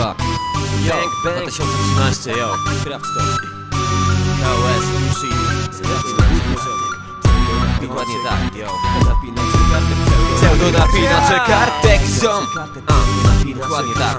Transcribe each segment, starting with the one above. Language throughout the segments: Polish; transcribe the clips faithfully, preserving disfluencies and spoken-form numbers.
kurwa. Bang, bang. dwa tysiące trzynaście, yo. Sprawdź to. K O S, shit. Sprawdź to, dokładnie tak, yo. Napinacze kartek pseudo. Pseudo napinacze kartek ziom. Dokładnie tak.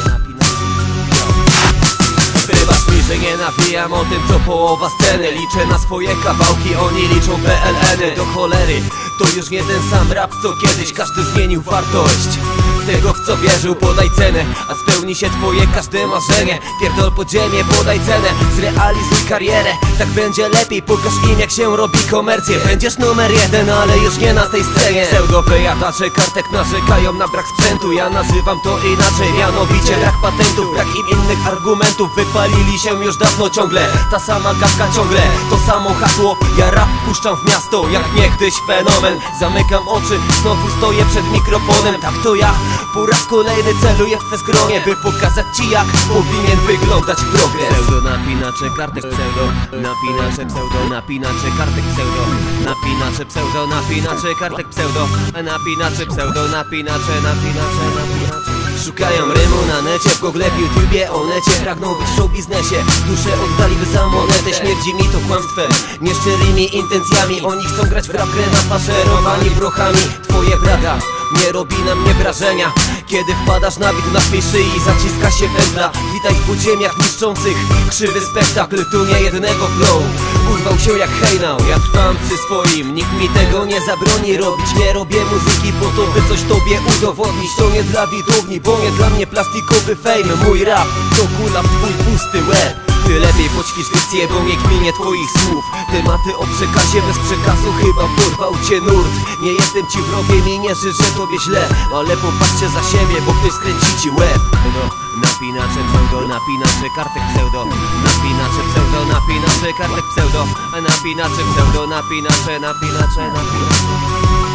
Wybacz mi, że nie nawijam o tym, co połowa sceny. Liczę na swoje kawałki, oni liczą P L N-y. Do cholery, to już nie ten sam rap, co kiedyś. Każdy zmienił wartość tego, w co wierzył, podaj cenę, a spełni się twoje każde marzenie. Pierdol podziemie, podaj cenę, zrealizuj karierę. Tak będzie lepiej, pokaż im, jak się robi komercję. Będziesz numer jeden, ale już nie na tej scenie. Pseudo wyjadacze kartek narzekają na brak sprzętu. Ja nazywam to inaczej, mianowicie brak patentów. Brak im innych argumentów, wypalili się już dawno ciągle. Ta sama gadka ciągle, to samo hasło. Ja rap puszczam w miasto, jak niegdyś fenomen. Zamykam oczy, znowu stoję przed mikrofonem. Tak to ja po raz kolejny celuję w twe skronie, by pokazać ci, jak powinien wyglądać progres. Pseudo napinacze kartek pseudo, napinacze pseudo, napinacze kartek pseudo, napinacze pseudo, napinacze kartek pseudo, napinacze pseudo, napinacze, napinacze, napinacze. Szukają rymu na necie, w Google, w YouTubie, o necie. Pragną być w show biznesie, duszę oddaliby za monetę. Śmierdzi mi to kłamstwem, nieszczerymi intencjami. Oni chcą grać w rap, grę nafaszerowani brochami. Twoje braga nie robi na mnie wrażenia, kiedy wpadasz na bit, na swej szyi zaciska się pętla. Witaj w podziemiach niszczących krzywy spektakl, tu nie jednego flow. Urwał się jak hejnał, ja trwam przy swoim. Nikt mi tego nie zabroni robić. Nie robię muzyki po to, by coś tobie udowodnić. To nie dla widowni, bo nie dla mnie plastikowy fame. Mój rap to kula w twój pusty łeb. Ty lepiej poćwicz dykcję, bo nie kminie twoich słów. Tematy o przekazie, bez przekazu chyba porwał cię nurt. Nie jestem ci wrogiem i nie życzę tobie źle, ale popatrzcie za siebie, bo ktoś skręci ci łeb. No, napinacze pseudo, napinacze kartek pseudo, napinacze pseudo, napinacze kartek pseudo, napinacze pseudo, napinacze, napinacze, napinacze.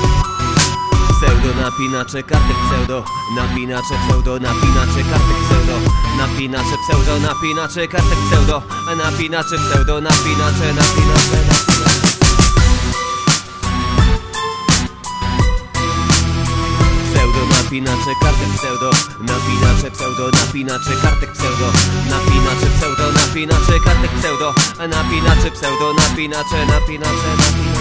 Pseudo napinacze kartek pseudo, napinacze pseudo, napinacze kartek pseudo, napinacze pseudo, napinacze kartek pseudo, napinacze pseudo, napinacze, napinacze, napinacze. Pseudo napinacze kartek pseudo, napinacze pseudo, napinacze kartek pseudo, napinacze pseudo, napinacze kartek pseudo, napinacze pseudo, napinacze, napinacze, napinacze.